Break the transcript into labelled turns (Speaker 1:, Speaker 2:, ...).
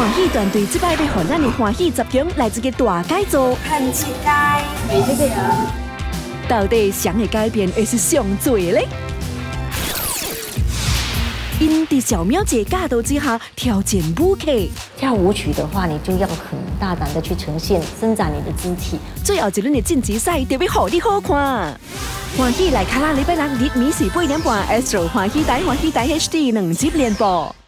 Speaker 1: 欢喜团队这摆要互咱的欢喜十强来一个大改造，
Speaker 2: 看一届没这个啊。
Speaker 1: 到底谁的改变会是上最的呢？因在小喵姐教导之下挑战舞曲，
Speaker 3: 跳舞曲的话，你就要很大胆的去呈现、伸展你的肢体。
Speaker 1: 最后一轮的晋级赛就要互你好看。欢喜来卡拉礼拜六日暝4:8点半 ，Astro 欢喜台 HD 2集连播。